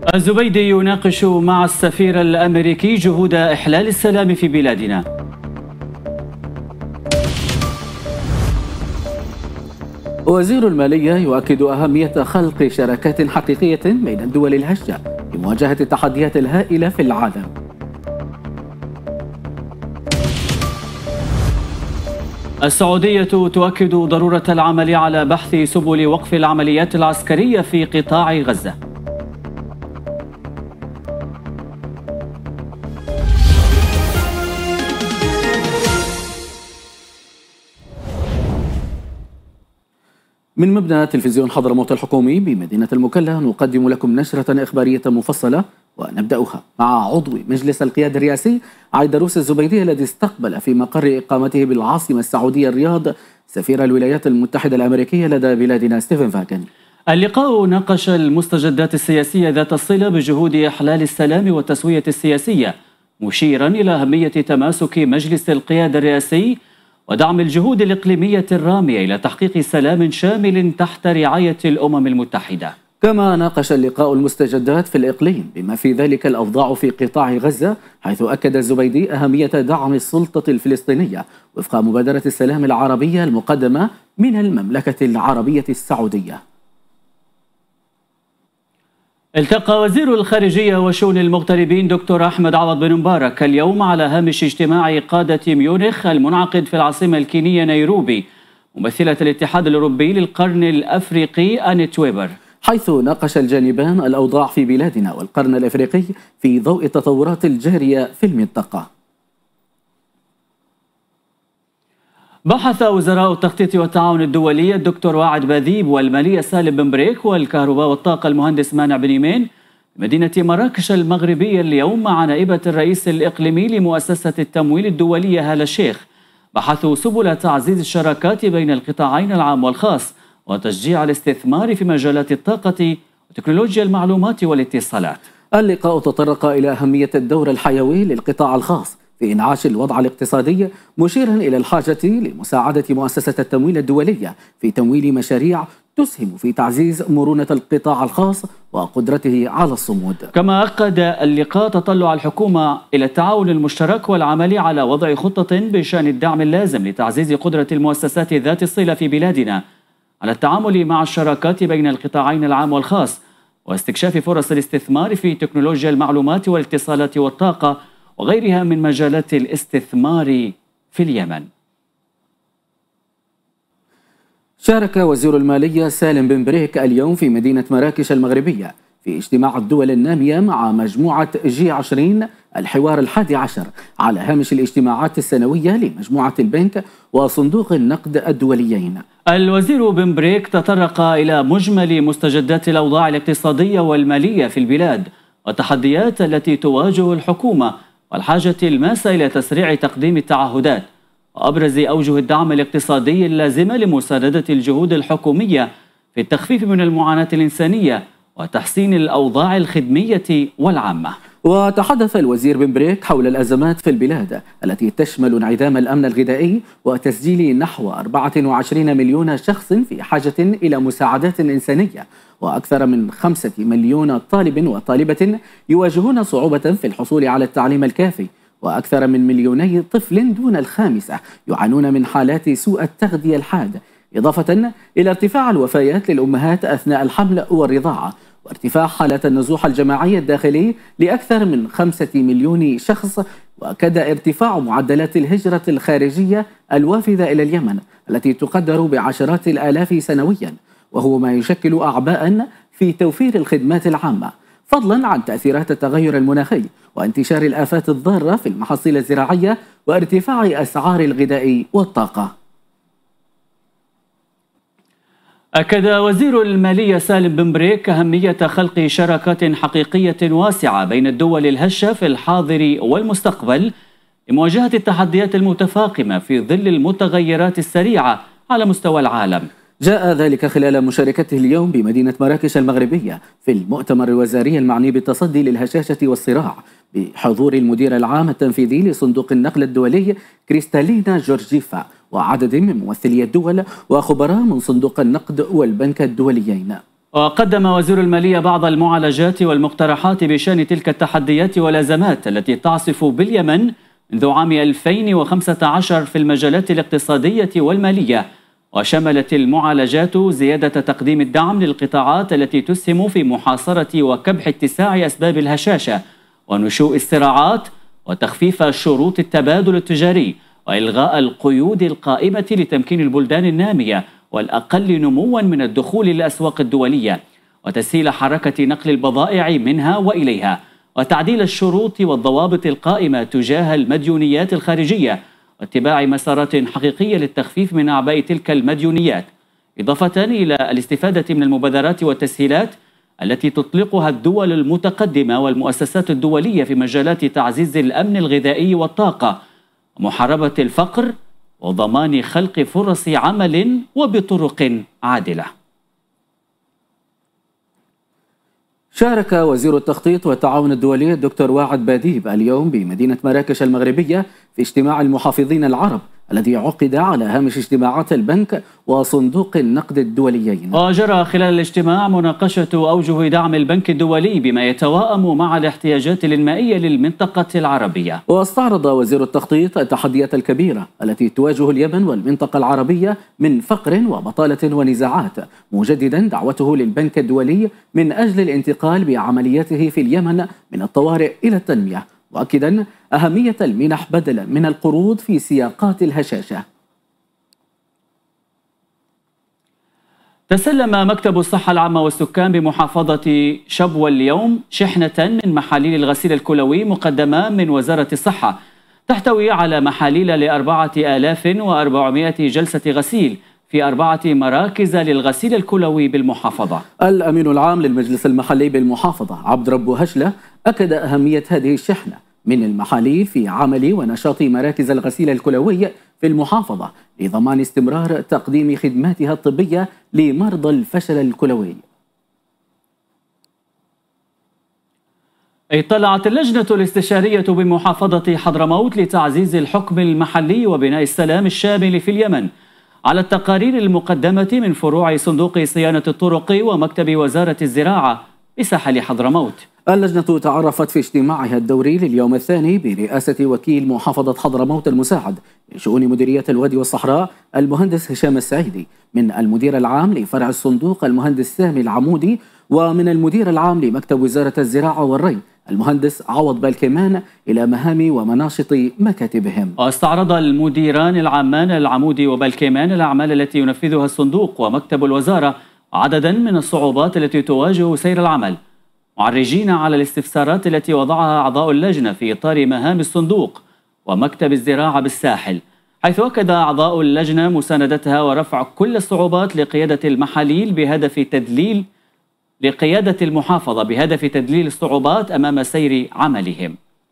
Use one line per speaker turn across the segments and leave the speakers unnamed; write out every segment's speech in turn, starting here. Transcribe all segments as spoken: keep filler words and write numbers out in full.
الزبيدي يناقش مع السفير الأمريكي جهود إحلال السلام في بلادنا.
وزير المالية يؤكد أهمية خلق شراكات حقيقية بين الدول الهشة لمواجهة التحديات الهائلة في العالم.
السعودية تؤكد ضرورة العمل على بحث سبل وقف العمليات العسكرية في قطاع غزة.
من مبنى تلفزيون حضرموت الحكومي بمدينة المكلا نقدم لكم نشرة إخبارية مفصلة، ونبدأها مع عضو مجلس القيادة الرئاسي عيدروس الزبيدي الذي استقبل في مقر إقامته بالعاصمة السعودية الرياض سفير الولايات المتحدة الأمريكية لدى بلادنا ستيفن فاكن.
اللقاء ناقش المستجدات السياسية ذات الصلة بجهود إحلال السلام والتسوية السياسية، مشيرا إلى أهمية تماسك مجلس القيادة الرئاسي ودعم الجهود الإقليمية الرامية إلى تحقيق سلام شامل تحت رعاية الأمم المتحدة.
كما ناقش اللقاء المستجدات في الإقليم بما في ذلك الأوضاع في قطاع غزة، حيث أكد الزبيدي أهمية دعم السلطة الفلسطينية وفق مبادرة السلام العربية المقدمة من المملكة العربية السعودية.
التقى وزير الخارجية وشؤون المغتربين دكتور أحمد عوض بن مبارك اليوم على هامش اجتماع قادة ميونخ المنعقد في العاصمة الكينية نيروبي ممثلة الاتحاد الأوروبي للقرن الأفريقي أنيت ويبر،
حيث ناقش الجانبان الأوضاع في بلادنا والقرن الأفريقي في ضوء التطورات الجارية في المنطقة.
بحث وزراء التخطيط والتعاون الدولي الدكتور واعد باذيب والمالية سالم بن بريك والكهرباء والطاقة المهندس مانع بن يمين بمدينة مراكش المغربية اليوم مع نائبة الرئيس الإقليمي لمؤسسة التمويل الدولية هالة الشيخ، بحثوا سبل تعزيز الشراكات بين القطاعين العام والخاص وتشجيع الاستثمار في مجالات الطاقة وتكنولوجيا المعلومات والاتصالات.
اللقاء تطرق إلى أهمية الدور الحيوي للقطاع الخاص في إنعاش الوضع الاقتصادي، مشيرا إلى الحاجة لمساعدة مؤسسة التمويل الدولية في تمويل مشاريع تسهم في تعزيز مرونة القطاع الخاص وقدرته على الصمود.
كما أكد اللقاء تطلع الحكومة إلى التعاون المشترك والعمل على وضع خطة بشأن الدعم اللازم لتعزيز قدرة المؤسسات ذات الصلة في بلادنا على التعامل مع الشراكات بين القطاعين العام والخاص واستكشاف فرص الاستثمار في تكنولوجيا المعلومات والاتصالات والطاقة وغيرها من مجالات الاستثمار في اليمن.
شارك وزير المالية سالم بن بريك اليوم في مدينة مراكش المغربية في اجتماع الدول النامية مع مجموعة جي عشرين الحوار الحادي عشر على هامش الاجتماعات السنوية لمجموعة البنك وصندوق النقد الدوليين.
الوزير بن بريك تطرق إلى مجمل مستجدات الأوضاع الاقتصادية والمالية في البلاد والتحديات التي تواجه الحكومة والحاجة الماسة إلى تسريع تقديم التعهدات وأبرز أوجه الدعم الاقتصادي اللازمة لمساندة الجهود الحكومية في التخفيف من المعاناة الإنسانية وتحسين الأوضاع الخدمية والعامة.
وتحدث الوزير بن بريك حول الأزمات في البلاد التي تشمل انعدام الأمن الغذائي وتسجيل نحو أربعة وعشرين مليون شخص في حاجة إلى مساعدات إنسانية، وأكثر من خمسة مليون طالب وطالبة يواجهون صعوبة في الحصول على التعليم الكافي، وأكثر من مليوني طفل دون الخامسة يعانون من حالات سوء التغذية الحاد، إضافة إلى ارتفاع الوفيات للأمهات أثناء الحمل والرضاعة، وارتفاع حالات النزوح الجماعي الداخلي لأكثر من خمسة مليون شخص، وكذا ارتفاع معدلات الهجرة الخارجية الوافدة إلى اليمن التي تقدر بعشرات الآلاف سنويا، وهو ما يشكل أعباء في توفير الخدمات العامة، فضلا عن تأثيرات التغير المناخي وانتشار الآفات الضارة في المحاصيل الزراعية وارتفاع أسعار الغذاء والطاقة.
أكد وزير المالية سالم بن بريك أهمية خلق شراكات حقيقية واسعة بين الدول الهشة في الحاضر والمستقبل لمواجهة التحديات المتفاقمة في ظل المتغيرات السريعة على مستوى العالم.
جاء ذلك خلال مشاركته اليوم بمدينة مراكش المغربية في المؤتمر الوزاري المعني بالتصدي للهشاشة والصراع بحضور المدير العام التنفيذي لصندوق النقد الدولي كريستالينا جورجيفا وعدد من ممثلي الدول وخبراء من صندوق النقد والبنك الدوليين.
وقدم وزير المالية بعض المعالجات والمقترحات بشأن تلك التحديات والأزمات التي تعصف باليمن منذ عام ألفين وخمسة عشر في المجالات الاقتصادية والمالية، وشملت المعالجات زيادة تقديم الدعم للقطاعات التي تسهم في محاصرة وكبح اتساع أسباب الهشاشة ونشوء الصراعات، وتخفيف شروط التبادل التجاري، وإلغاء القيود القائمة لتمكين البلدان النامية والأقل نموا من الدخول للأسواق الدولية، وتسهيل حركة نقل البضائع منها وإليها، وتعديل الشروط والضوابط القائمة تجاه المديونيات الخارجية، واتباع مسارات حقيقية للتخفيف من أعباء تلك المديونيات، إضافة إلى الاستفادة من المبادرات والتسهيلات التي تطلقها الدول المتقدمة والمؤسسات الدولية في مجالات تعزيز الأمن الغذائي والطاقة ومحاربة الفقر وضمان خلق فرص عمل وبطرق عادلة.
شارك وزير التخطيط والتعاون الدولي الدكتور واعد باديب اليوم بمدينة مراكش المغربية في اجتماع المحافظين العرب الذي عقد على هامش اجتماعات البنك وصندوق النقد الدوليين.
وجرى خلال الاجتماع مناقشة أوجه دعم البنك الدولي بما يتواءم مع الاحتياجات الإنمائية للمنطقة العربية.
واستعرض وزير التخطيط التحديات الكبيرة التي تواجه اليمن والمنطقة العربية من فقر وبطالة ونزاعات، مجددا دعوته للبنك الدولي من أجل الانتقال بعملياته في اليمن من الطوارئ إلى التنمية، مؤكدا أهمية المنح بدلا من القروض في سياقات الهشاشة.
تسلم مكتب الصحة العامة والسكان بمحافظة شبوة اليوم شحنة من محاليل الغسيل الكلوي مقدمة من وزارة الصحة تحتوي على محاليل لأربعة آلاف وأربعمائة جلسة غسيل في أربعة مراكز للغسيل الكلوي بالمحافظة.
الأمين العام للمجلس المحلي بالمحافظة عبد رب هشلة أكد أهمية هذه الشحنة من المحاليل في عمل ونشاط مراكز الغسيل الكلوي في المحافظة لضمان استمرار تقديم خدماتها الطبية لمرضى الفشل الكلوي.
اطلعت اللجنة الاستشارية بمحافظة حضرموت لتعزيز الحكم المحلي وبناء السلام الشامل في اليمن على التقارير المقدمة من فروع صندوق صيانة الطرق ومكتب وزارة الزراعة بساحل حضرموت.
اللجنة تعرفت في اجتماعها الدوري لليوم الثاني برئاسة وكيل محافظة حضرموت المساعد لشؤون مديرية الوادي والصحراء المهندس هشام السعيدي، من المدير العام لفرع الصندوق المهندس سامي العمودي، ومن المدير العام لمكتب وزارة الزراعة والري المهندس عوض بالكيمان إلى مهام ومناشط مكاتبهم.
واستعرض المديران العامان العمودي وبالكيمان الأعمال التي ينفذها الصندوق ومكتب الوزارة عددا من الصعوبات التي تواجه سير العمل، معرجين على الاستفسارات التي وضعها أعضاء اللجنة في إطار مهام الصندوق ومكتب الزراعة بالساحل، حيث أكد أعضاء اللجنة مساندتها ورفع كل الصعوبات لقيادة المحاليل بهدف تدليل لقيادة المحافظة بهدف تدليل الصعوبات أمام سير عملهم.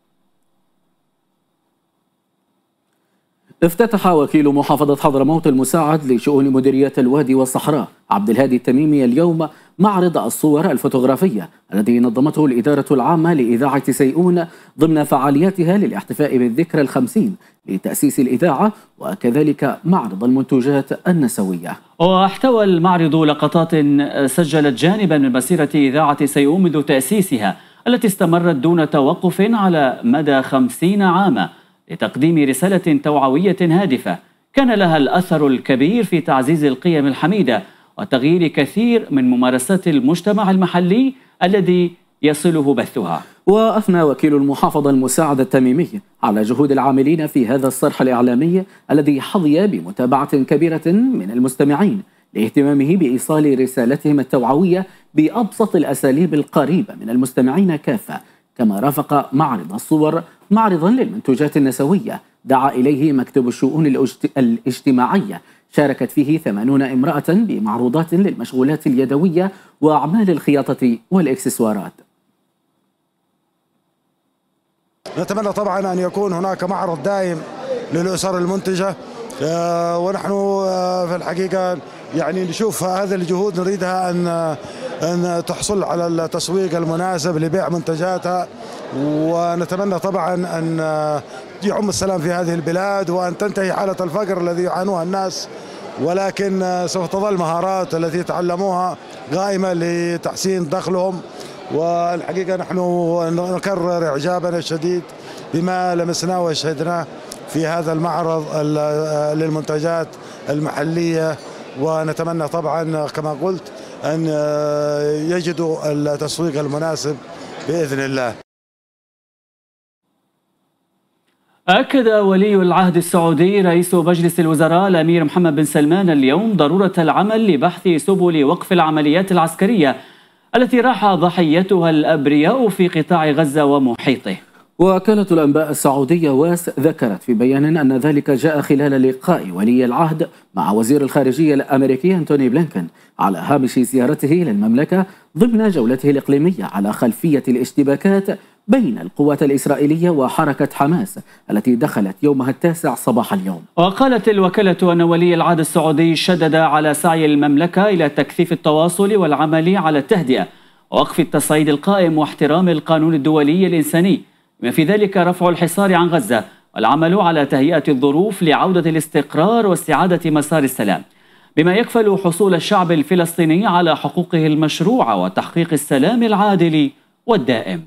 افتتح وكيل محافظة حضرموت المساعد لشؤون مديرية الوادي والصحراء عبد الهادي التميمي اليوم معرض الصور الفوتوغرافية الذي نظمته الإدارة العامة لإذاعة سيئون ضمن فعالياتها للاحتفاء بالذكرى الخمسين لتأسيس الإذاعة، وكذلك معرض المنتوجات النسوية.
واحتوى المعرض لقطات سجلت جانبا من مسيرة إذاعة سيئون منذ تأسيسها التي استمرت دون توقف على مدى خمسين عاما لتقديم رسالة توعوية هادفة كان لها الأثر الكبير في تعزيز القيم الحميدة وتغيير كثير من ممارسات المجتمع المحلي الذي يصله بثها.
وأثنى وكيل المحافظة المساعد التميمي على جهود العاملين في هذا الصرح الإعلامي الذي حظي بمتابعة كبيرة من المستمعين لاهتمامه بإيصال رسالتهم التوعوية بأبسط الأساليب القريبة من المستمعين كافة، كما رافق معرض الصور معرضا للمنتوجات النسوية دعا إليه مكتب الشؤون الاجتماعية شاركت فيه ثمانون امرأة بمعروضات للمشغولات اليدوية وأعمال الخياطة والإكسسوارات.
نتمنى طبعا أن يكون هناك معرض دائم للأسر المنتجة، ونحن في الحقيقة يعني نشوف هذه الجهود نريدها أن أن تحصل على التسويق المناسب لبيع منتجاتها، ونتمنى طبعا أن يعم السلام في هذه البلاد وأن تنتهي حالة الفقر الذي يعانوها الناس، ولكن سوف تظل مهارات التي تعلموها قائمة لتحسين دخلهم. والحقيقة نحن نكرر إعجابنا الشديد بما لمسناه وشهدناه في هذا المعرض للمنتجات المحلية، ونتمنى طبعا كما قلت أن يجدوا التسويق المناسب بإذن الله.
أكد ولي العهد السعودي رئيس مجلس الوزراء الأمير محمد بن سلمان اليوم ضرورة العمل لبحث سبل وقف العمليات العسكرية التي راح ضحيتها الأبرياء في قطاع غزة ومحيطه.
وكالة الأنباء السعودية واس ذكرت في بيان أن ذلك جاء خلال لقاء ولي العهد مع وزير الخارجية الأمريكي أنتوني بلينكن على هامش زيارته للمملكة ضمن جولته الإقليمية على خلفية الاشتباكات بين القوات الإسرائيلية وحركة حماس التي دخلت يومها التاسع صباح اليوم.
وقالت الوكالة أن ولي العهد السعودي شدد على سعي المملكة إلى تكثيف التواصل والعمل على التهدئة ووقف التصعيد القائم واحترام القانون الدولي الإنساني، بما في ذلك رفع الحصار عن غزة والعمل على تهيئة الظروف لعودة الاستقرار واستعادة مسار السلام، بما يكفل حصول الشعب الفلسطيني على حقوقه المشروعة وتحقيق السلام العادل والدائم.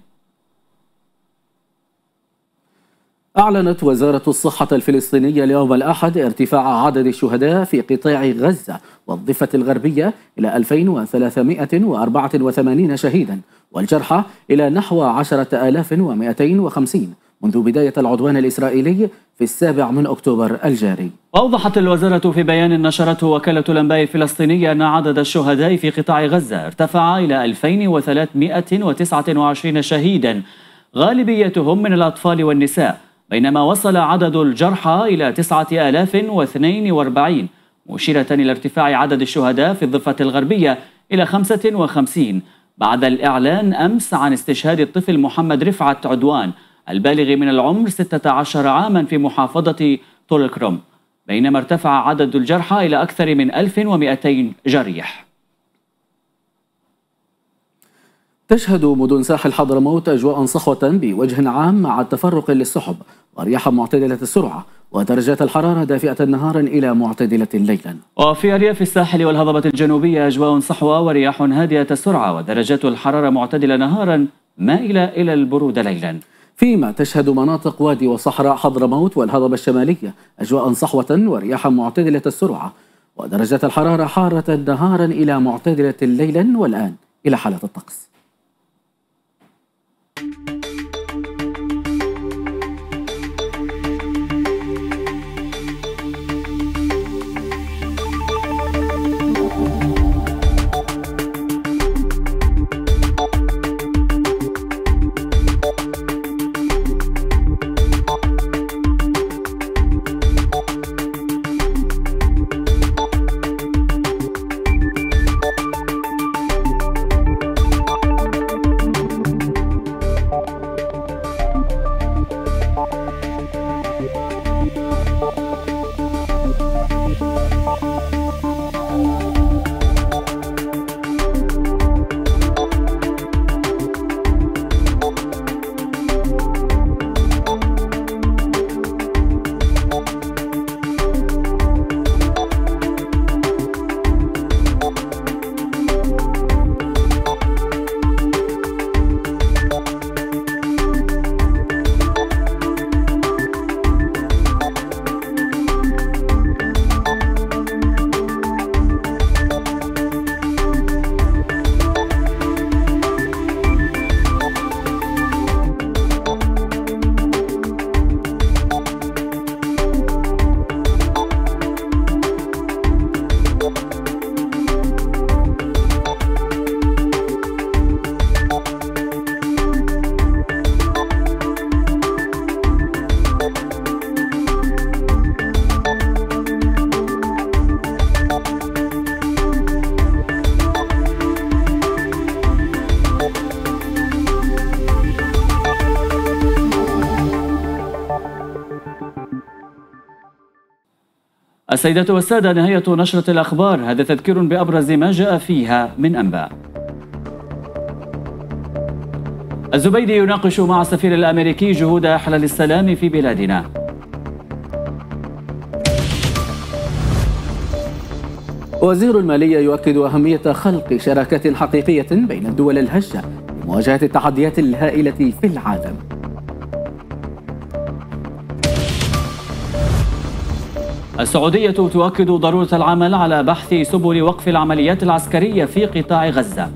أعلنت وزارة الصحة الفلسطينية اليوم الأحد ارتفاع عدد الشهداء في قطاع غزة والضفة الغربية إلى ألفين وثلاثمائة وأربعة وثمانين شهيدا والجرحى إلى نحو عشرة آلاف ومئتين وخمسين منذ بداية العدوان الإسرائيلي في السابع من أكتوبر الجاري.
وأوضحت الوزارة في بيان نشرته وكالة الأنباء الفلسطينية أن عدد الشهداء في قطاع غزة ارتفع إلى ألفين وثلاثمائة وتسعة وعشرين شهيدا غالبيتهم من الأطفال والنساء، بينما وصل عدد الجرحى إلى تسعة آلاف واثنين وأربعين، مشيرة إلى ارتفاع عدد الشهداء في الضفة الغربية إلى خمسة وخمسين بعد الإعلان أمس عن استشهاد الطفل محمد رفعت عدوان البالغ من العمر ستة عشر عاما في محافظة طول الكرم، بينما ارتفع عدد الجرحى إلى أكثر من ألف ومئتين جريح.
تشهد مدن ساحل حضرموت أجواء صحوة بوجه عام مع تفرق للسحب ورياح معتدلة السرعة ودرجات الحرارة دافئة نهارا إلى معتدلة ليلا.
وفي أرياف الساحل والهضبة الجنوبية أجواء صحوة ورياح هادئة السرعة ودرجات الحرارة معتدلة نهارا مائلة إلى البرودة ليلا.
فيما تشهد مناطق وادي وصحراء حضرموت والهضبة الشمالية أجواء صحوة ورياح معتدلة السرعة ودرجات الحرارة حارة نهارا إلى معتدلة ليلا. والآن إلى حالة الطقس.
السيدات والسادة، نهاية نشرة الأخبار، هذا تذكير بأبرز ما جاء فيها من أنباء. الزبيدي يناقش مع السفير الأمريكي جهود إحلال السلام في بلادنا.
وزير المالية يؤكد أهمية خلق شراكة حقيقية بين الدول الهشة لمواجهة التحديات الهائلة في العالم.
السعودية تؤكد ضرورة العمل على بحث سبل وقف العمليات العسكرية في قطاع غزة.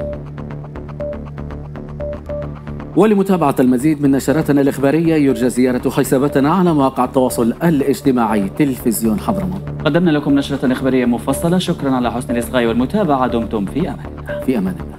ولمتابعة المزيد من نشراتنا الإخبارية يرجى زيارة حساباتنا على مواقع التواصل الاجتماعي تلفزيون حضرموت.
قدمنا لكم نشرة إخبارية مفصلة، شكرا على حسن الإصغاء والمتابعة، دمتم في أمان الله.
في أمان الله.